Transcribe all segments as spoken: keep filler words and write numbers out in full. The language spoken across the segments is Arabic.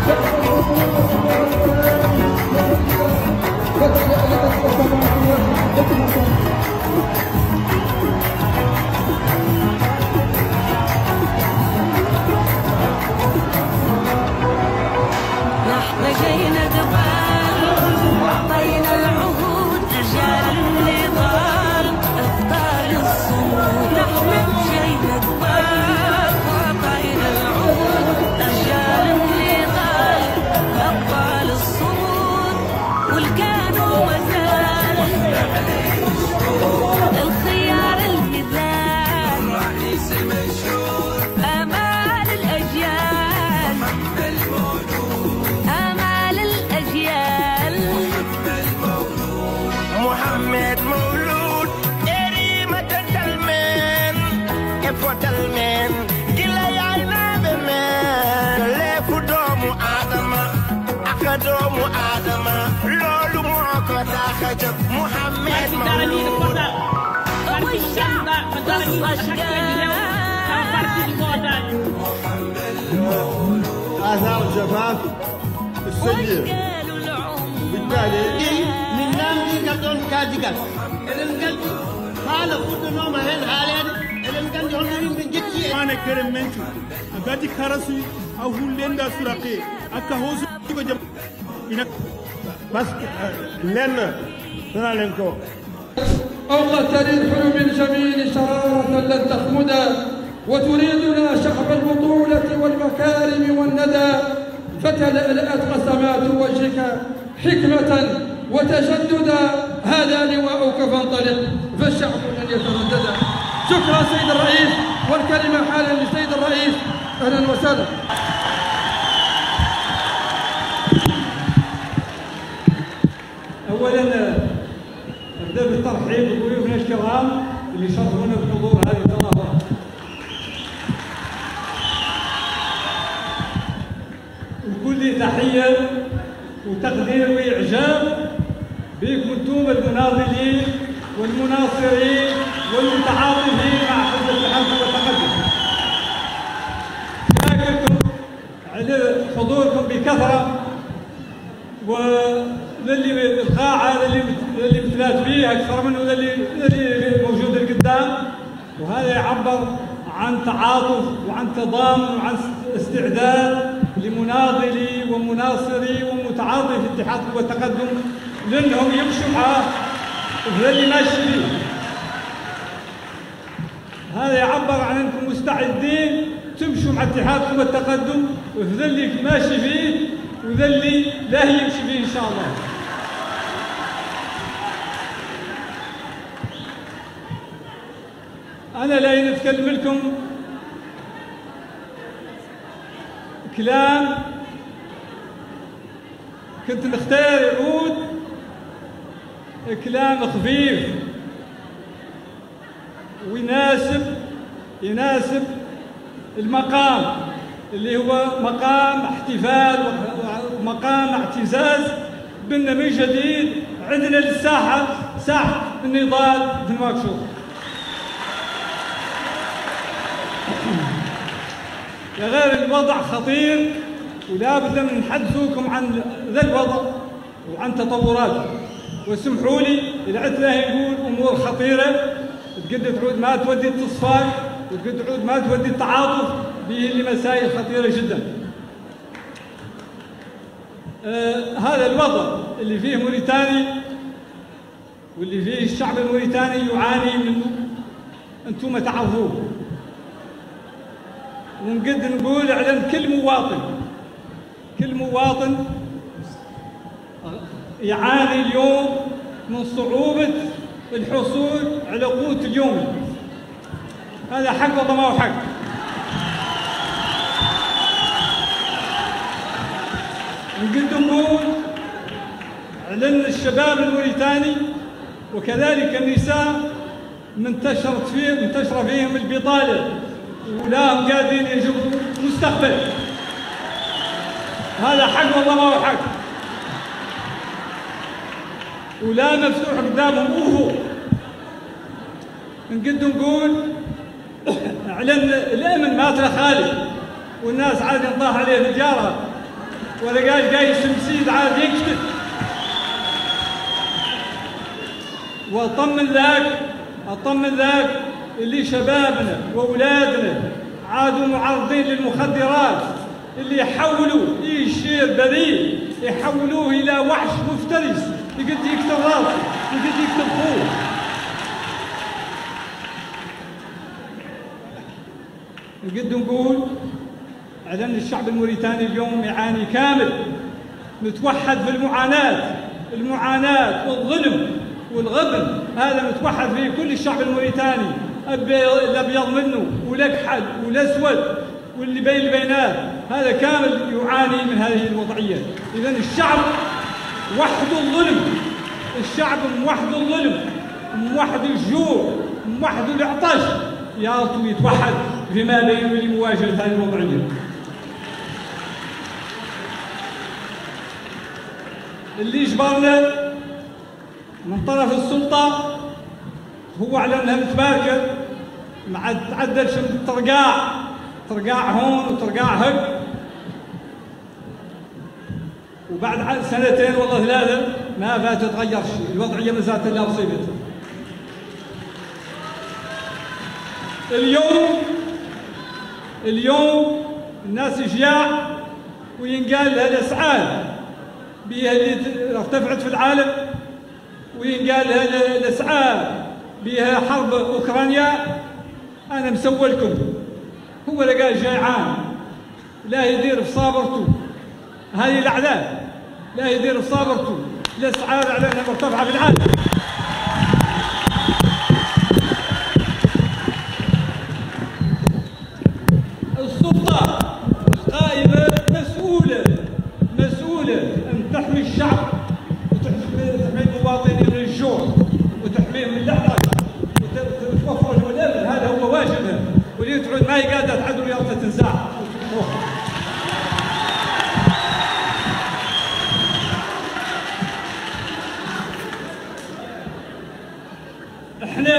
doomu Adama loolu moo ko tax a jóg Muhammad Mawlud هذا الجفاف السيء بالتالي من نام دي كدون كاجيكال إلين قال حال فوت نوم هين حالين إلين قال يهون من جدي أنا كريم منشو أقدر كراسي أو هولين دا سراقي أكهوز بجم إنك بس لين ترى لينكو أوقت للحلم الجميل شرارة لن تخمدا وتريدنا شعب البطولة والمكارم والندى فتلألأت قسمات وجهك حكمة وتجددا هذا لواؤك فانطلق فالشعب لن يترددا. شكرا سيد الرئيس والكلمة حالا لسيد الرئيس. أهلا وسهلا. أولا أبدأ بالترحيب بضيوفنا الكرام اللي شرفونا بحضور هذه التظاهرات. وكل تحية وتقدير وإعجاب بكم انتم المناضلين والمناصرين والمتعاطفين مع حزب التحالف والتقدم. شاكركم على حضوركم بكثرة وللي القاعة للي للي مثلات فيه أكثر منه للي للي موجود القدام، وهذا يعبر عن تعاطف وعن تضامن وعن استعداد لمناضلي ومناصري ومتعاطفي في الاتحاد والتقدم لأنهم يمشوا معاه وهذا اللي ماشي فيه. هذا يعبر عن أنكم مستعدين تمشوا مع الاتحاد والتقدم وهذا اللي ماشي فيه وذا اللي لا يمشي فيه إن شاء الله. أنا لا أتكلم لكم كلام كنت نختار يعود كلام خفيف ويناسب يناسب المقام اللي هو مقام احتفال ومقام اعتزاز بنا من جديد عندنا للساحة ساحة النضال في نواكشوط. يا غير الوضع خطير ولا بد من نحدثوكم عن ذا الوضع وعن تطوراته. واسمحوا لي إذا عدت له يقول أمور خطيرة تقد تعود ما تودي التصفاق وتقد تعود ما تودي التعاطف به لمسائل خطيرة جدا. آه هذا الوضع اللي فيه موريتاني واللي فيه الشعب الموريتاني يعاني منه أنتم تعرفوه، ونقد نقول على كل مواطن كل مواطن يعاني اليوم من صعوبة الحصول على قوت اليومي. هذا حق ولا ما هو حق؟ نقد نقول على أن الشباب الموريتاني وكذلك النساء منتشرت فيه منتشرة فيهم البطالة ولا هم قادرين يجبروا مستقبل. هذا حق والله ما هو حق، ولا مفتوح قدامهم أوهو. نقد نقول على الأمن ما ترى خالي والناس عاد ينطاح عليه تجارة ولا قال جاي شمسيد عاد يكتب. واطمن ذاك اطمن ذاك اللي شبابنا واولادنا عادوا معرضين للمخدرات، اللي يحولوا اي شيء بريء يحولوه الى وحش مفترس يقد يقتل راسه يقد يقتل خوه. نقد نقول على ان الشعب الموريتاني اليوم يعاني كامل، متوحد في المعاناه، المعاناه والظلم والغبن هذا متوحد في كل الشعب الموريتاني، الابيض منه والاكحل والاسود واللي بين البينات، هذا كامل يعاني من هذه الوضعيه. اذا الشعب وحده الظلم، الشعب موحد الظلم، موحد الجوع، موحد العطش، يارتو يتوحد فيما بينه لمواجهه هذه الوضعيه. اللي جبرنا من طرف السلطه هو على انها متباركه مع تعدل شمس الترقاع، ترقاع هون وترقاع هك، وبعد سنتين والله ثلاثه ما فات تتغير شيء، الوضعيه ما زالت الا مصيبتها. اليوم اليوم الناس جياع وينقال لها الاسعار بها اللي ارتفعت في العالم، وينقال لها الاسعار بها حرب اوكرانيا. انا مسوي لكم، هو اللي قال جيعان لا يدير في صابرته هذه الاعداد، لا يدير في صابرته الاسعار على انها مرتفعه في العالم. السلطه قائمه مسؤوله مسؤوله ان تحمي الشعب وتحمي المواطنين من الجوع وتحميهم من العطش وتوفر لهم الامن، هذا هو واجبها. واللي تعود ما هي قادره تعدل رياضه تنزاع. احنا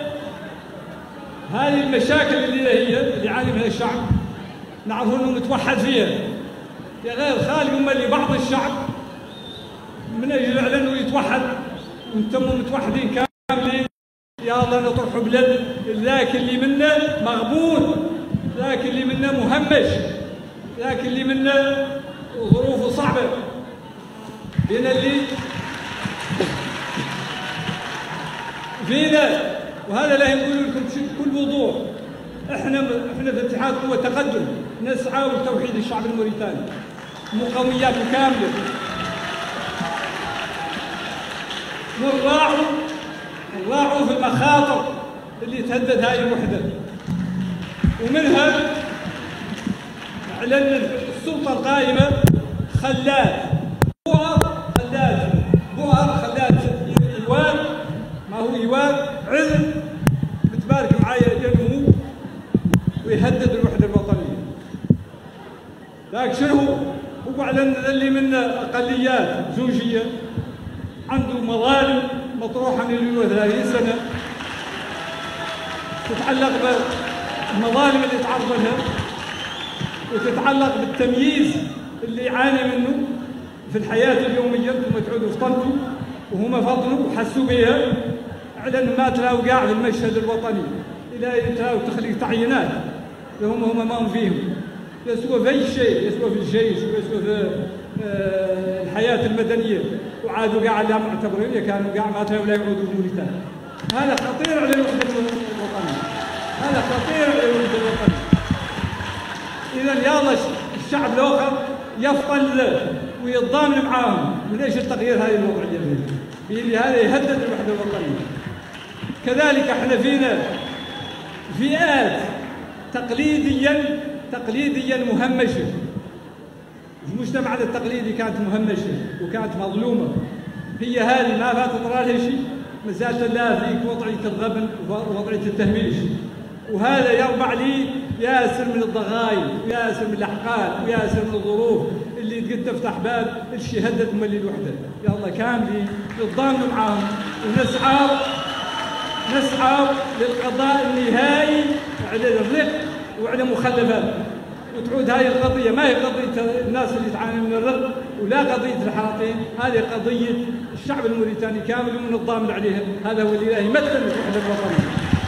هذه المشاكل اللي هي اللي يعاني منها الشعب نعرف انه متوحد فيها، يا غير خالق هم اللي بعض الشعب من اجل على انه يتوحد وانتم متوحدين كاملين، يا الله نطرحوا بلد ذاك اللي منا مغبون، ذاك اللي منا مهمش، ذاك اللي منا ظروفه صعبه. فينا اللي فينا، وهذا لا نقول لكم بكل وضوح، احنا احنا في اتحاد قوى تقدم نسعى لتوحيد الشعب الموريتاني، مقومياته كامله، ونراعوا نراعوا في المخاطر اللي تهدد هذه الوحده، ومنها على السلطه القائمه خلات بؤر، خلات بؤر، خلات ايوان، ما هو ايوان علم متبارك معايا ينمو ويهدد الوحده الوطنيه. لكن شنو هو على اللي من اقليات زوجيه عنده مظالم مطروحه من ثلاثين سنه تتعلق بالمظالم اللي تعرض لها وتتعلق بالتمييز اللي يعاني منه في الحياه اليوميه. ثم تعودوا فطنتوا وهم فطنوا وحسوا بها على انه ما تلاقوا قاع في المشهد الوطني، الى تلاقوا تخليق تعيينات هم هم ما هم فيهم، يسوى في اي شيء، يسوى في الجيش ويسوى في آه الحياه المدنيه، وعادوا قاع لا معتبرين، كانوا قاع ما تلاقوا لا يعودوا موريتانيا. هذا خطير على الوحده الوطنيه، هذا خطير على الوحده الوطنيه. اذا يلا الشعب الاخر يفطن له ويتضامن معاهم من اجل تغيير هذه الوضعيه اللي هذا يهدد الوحده الوطنيه. كذلك احنا فينا فئات تقليديا تقليديا مهمشه، مجتمعنا التقليدي كانت مهمشه وكانت مظلومه، هي هذه ما فات طرا لها شيء، ما زالت لا فيك وضعيه الغبن ووضعيه التهميش، وهذا يربع لي ياسر من الضغايل وياسر من الاحقاد وياسر من الظروف اللي تقد تفتح باب الشيء هدد مولي الوحده. يا الله كاملين نتضامنوا معاهم ونسعى نسعى للقضاء النهائي على الرق وعلى مخلفات وتعود هذه القضية ما هي قضية الناس اللي تعاني من الرق ولا قضية الحرقين، هذه قضية الشعب الموريتاني كامل ومن الضامن عليها. هذا هو اللي يمثل الوحدة الوطنية.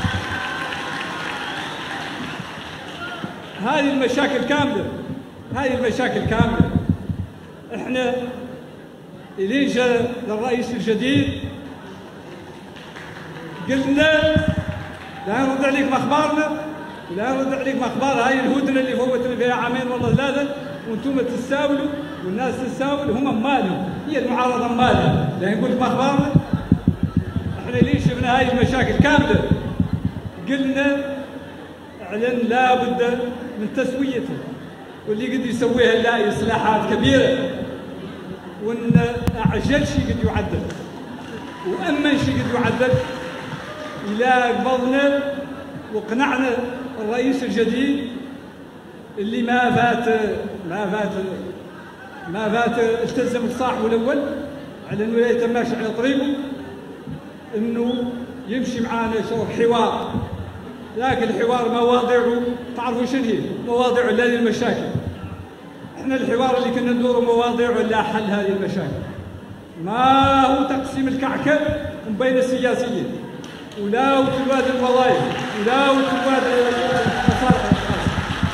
هذه المشاكل كاملة، هذه المشاكل كاملة. احنا اللي جاء للرئيس الجديد قلنا لا نرد عليك مخبارنا ولا نرد عليك مخبار هاي الهدنه اللي فوتنا فيها عامين والله ثلاثه، وانتم تستاولوا والناس تستاول، هم مالهم، هي المعارضه مالها، لا نقول لك مخبارنا. احنا ليش شفنا هاي المشاكل كامله قلنا اعلن لا بد من تسويتها، واللي قد يسويها نلاقي اصلاحات كبيره، وان اعجل شيء قد يعدل وامن شيء قد يعدل. الى قبضنا وقنعنا الرئيس الجديد اللي ما فات ما فات ما فات التزم بصاحبه الاول على انه لا يتماشى على طريقه، انه يمشي معانا شغل حوار، لكن الحوار مواضيعه تعرفوا شنو هي؟ مواضيع هذه المشاكل. احنا الحوار اللي كنا ندوره مواضيعه لا حل هذه المشاكل، ما هو تقسيم الكعكه بين السياسيين ولا وتباد الوظائف ولا وتباد المصالح الخاصه.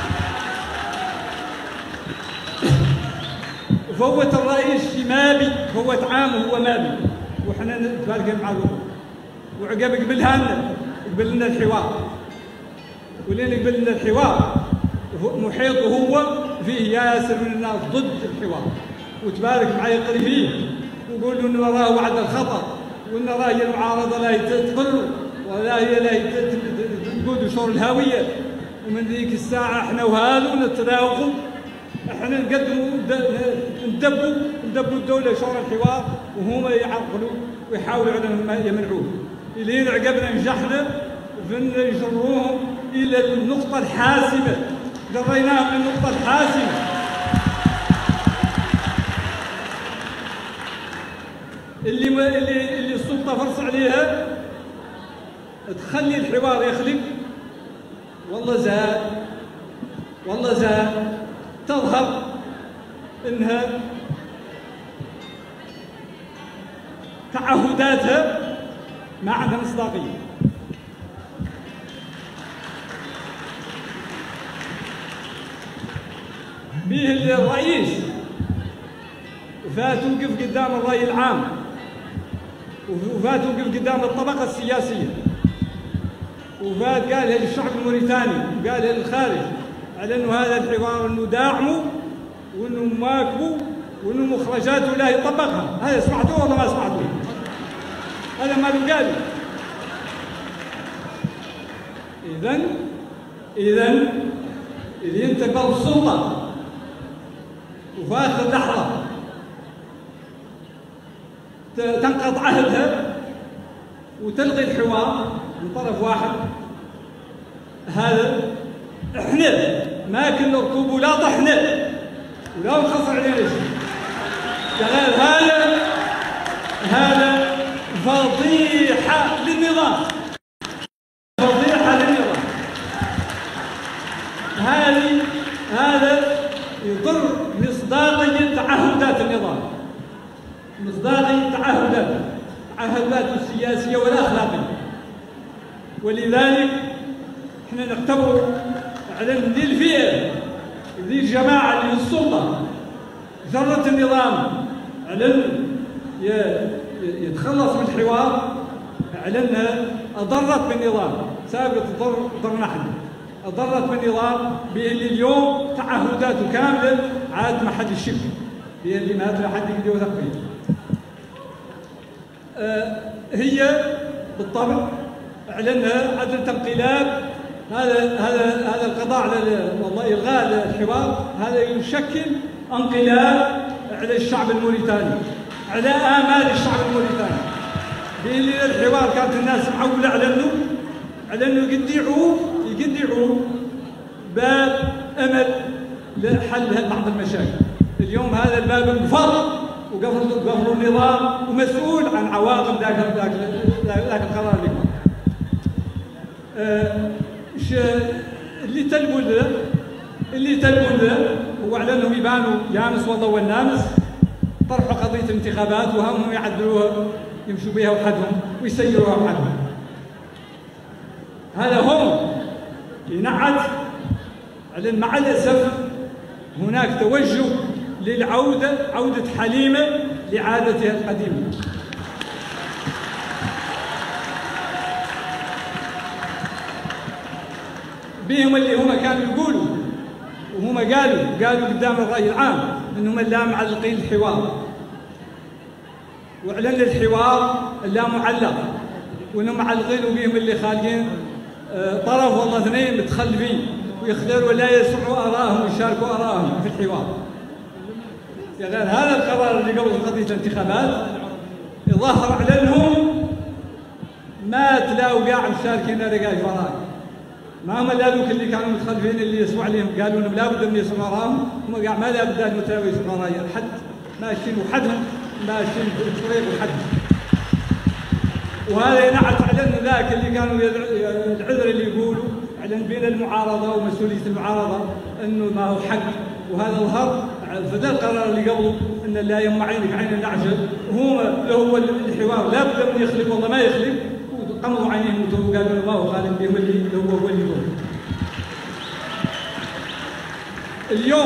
فوت الرئيس ما بي، فوت عامه هو ما بي، وحنا نتبارك مع الوقت. وعقب قبلها لنا قبل لنا الحوار، ولين قبل لنا الحوار محيطه هو فيه ياسر من الناس ضد الحوار، وتبارك معي قريبين ويقول له انه راه وعد الخطر، وان راه هي المعارضه لا تقل ولا هي لا تقود شور الهاويه. ومن ذيك الساعه احنا وهذو نتناوقوا، احنا نقدموا ندبوا ندبوا الدوله شور الحوار، وهم يعرقلوا ويحاولوا على يمنعوه. الين عقبنا نجحنا فنجروهم الى النقطه الحاسمه، جريناهم للنقطه الحاسمه. اللي اللي اللي السلطه فرص عليها تخلي الحوار يخلق، والله زاد والله زاد تظهر انها تعهداتها ما عندها مصداقيه. به الرئيس فات وقف قدام الرأي العام، وفات وقف قدام الطبقة السياسية، وفات قالها للشعب الموريتاني وقالها للخارج على انه هذا الحوار انه داعمه وانه مواكبه وانه مخرجاته لا يطبقها. هذا سمعتوه ولا ما سمعتوه؟ هذا ما له قال. اذا اذا اذا انت قبل السلطه وفي اخر لحظه تنقض عهدها وتلغي الحوار من طرف واحد، هذا احنا ما كنا ركوب ولا طحنا ولا نخسر علينا شيء. هذا هذا فضيحه للنظام، فضيحه للنظام. هذه هذا يضر مصداقيه تعهدات النظام، مصداقيه تعهداته تعهداته السياسيه والاخلاقيه. ولذلك احنا نعتبر على ان ذي الفئه ذي الجماعه اللي في السلطه جرت النظام على ان يتخلص من الحوار، على انها اضرت بالنظام، سابقا تضر ضرنا احنا، اضرت بالنظام بان اليوم تعهداته كامله عاد ما حد يشك، بان ما لا حد يقدر يوثق فيه. آه هي بالطبع اعلنها عدل تنقيلات. هذا هذا هذا القضاء على والله الغاء الحوار هذا يشكل انقلاب على الشعب الموريتاني، على امال الشعب الموريتاني. بان الحوار كانت الناس معوله على انه على انه يقدعوا يقدعوا باب امل لحل بعض المشاكل. اليوم هذا الباب انفر وقفلوا قفلوا النظام ومسؤول عن عواقب ذاك ذاك ذاك القرار اللي كان. أه اللي تلبوا له اللي تلقون له هو على انهم يبانوا يانس والله والنامس، طرحوا قضيه الانتخابات وهم يعدلوها يمشوا بها وحدهم ويسيروها وحدهم. هذا هم ينعت على مع الاسف هناك توجه للعوده، عوده حليمه لعادتها القديمه. بهم اللي هم كانوا يقولوا وهم قالوا قالوا قدام الرأي العام انهم لا معلقين الحوار، واعلن الحوار اللا معلق، وانهم معلقين وبهم اللي خالقين طرف والله اثنين متخلفين ويختاروا ولا يسمعوا ارائهم ويشاركوا ارائهم في الحوار. يا غير هذا القرار اللي قبل قضيه الانتخابات يظهر على انهم ما تلاقوا قاع مشاركين رقاش وراك. ما هم هذوك اللي كانوا متخلفين اللي يسمعوا عليهم قالوا انهم لابد ان يسمعوا راهم، هم قاع ما لابد ان متلاقوا يسمعوا راي حد، ماشيين وحدهم، ماشيين بطريق وحدهم. وهذا ينعت على انه ذاك اللي كانوا العذر اللي يقولوا على بين المعارضه ومسؤوليه المعارضه انه ما هو حق، وهذا ظهر في ذا القرار اللي قبله ان لا يم عينك عين النعجه، وهو هو الحوار لابد من يخلف والله ما يخلف، قمضوا عينيهم وقالوا الله خالد بهم اللي هو هو اللي يقول. اليوم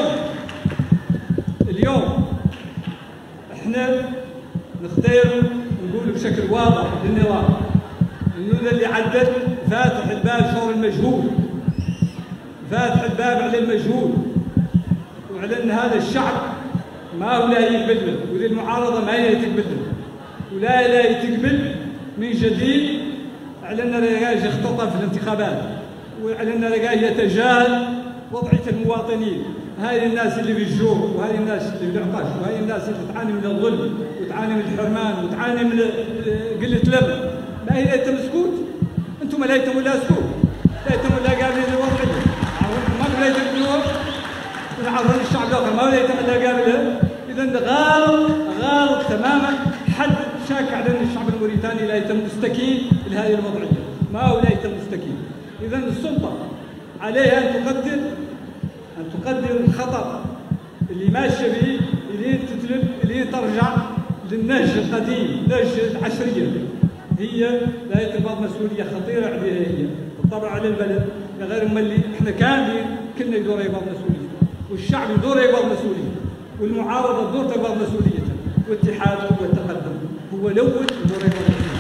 اليوم احنا نختار نقول بشكل واضح للنظام انه ذا اللي عدل فاتح الباب شغل المجهول، فاتح الباب على المجهول، وعلى ان هذا الشعب ما هو لا يقبل له، وذي المعارضه ما هي تقبل له، ولا لا تقبل من جديد على ان الرجال يختطف في الانتخابات، وعلى ان الرجال يتجاهل وضعيه المواطنين، هذه الناس اللي في الجوع، وهذه الناس اللي في العطش، وهذه الناس اللي تعاني من الظلم وتعاني من الحرمان وتعاني من قله لبن، ما هي ليتم سكوت؟ انتم لا ليتم ولا سكوت، ليتم ولا قابلين للوضعيه، ما ليتم تقولوا نعرض الشعب الاخر ما ليتم ولا قابله، اذا غالط غالط تماما حد شاك على ان الشعب الموريتاني لا يتم مستكين لهذه الوضعيه، ما هو لا يتم مستكين. اذا السلطه عليها ان تقدر ان تقدر الخطر اللي ماشيه به اللي تتلف اللي ترجع للنهج القديم، نهج العشريه، هي لا يتبعض مسؤوليه خطيره عليها هي بالطبع على البلد، غير ملي احنا كاملين كلنا يدور يبعض مسؤوليته، والشعب يدور يبعض مسؤوليته، والمعارضه تدور تبعض مسؤوليتها، والاتحاد هو التقدم، هو الاول يدور يبعض مسؤوليته.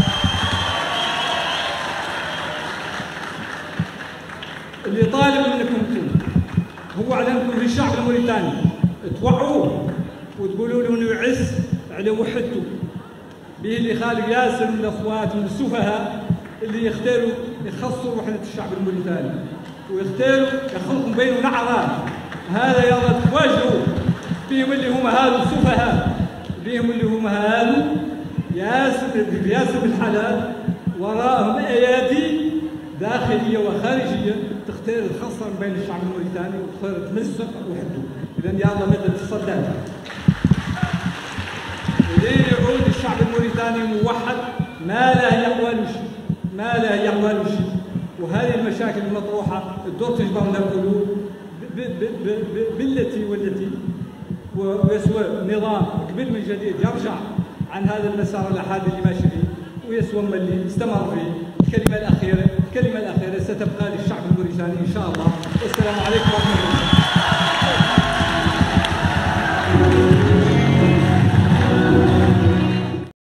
اللي طالب منكم انتم هو على انكم في الشعب الموريتاني توعوه وتقولوا له انه يعز على وحدته، به اللي خالق ياسر من الاصوات من السفهاء اللي يختاروا يخصوا وحده الشعب الموريتاني، ويختاروا يخلقوا بينه نعرات، هذا يلا تواجهوا بهم اللي هم هذو السفهاء، بهم اللي هم هذو ياسر ياسر الحلال، وراءهم ايادي داخليه وخارجيه تختار الخصم بين الشعب الموريتاني وتختار تمزق وحده. اذا يا الله مدد تصدق لين يعود الشعب الموريتاني موحد، ما له يقوى له شيء، ما له يقوى له شيء، وهذه المشاكل المطروحه الدور تجبر لها القلوب بالتي والتي ويسوى نظام قبل من جديد يرجع عن هذا المسار الاحادي اللي ماشي فيه، ويسوى من اللي استمر فيه. الكلمه الاخيره الكلمه الاخيره ستبقى للشعب الموريتاني ان شاء الله. والسلام عليكم ورحمه الله.